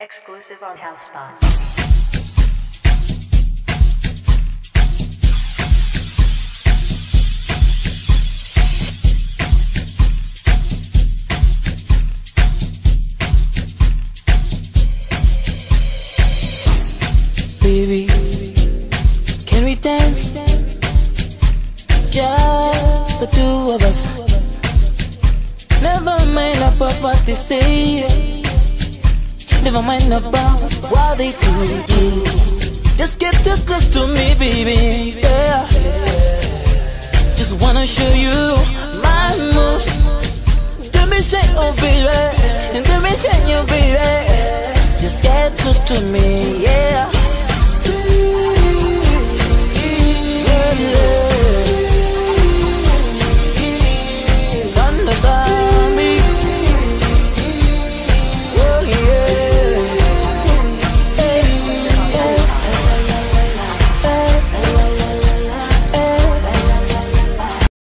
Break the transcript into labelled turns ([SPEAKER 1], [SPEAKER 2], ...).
[SPEAKER 1] Exclusive on HouseSpot.
[SPEAKER 2] Baby, can we dance? Just the two of us. Never mind about what they say. Never mind about what they do. Just get this close to me, baby. Yeah. Just wanna show you my moves. Let me shake, oh baby, and let me shake you, baby. Just get close to me.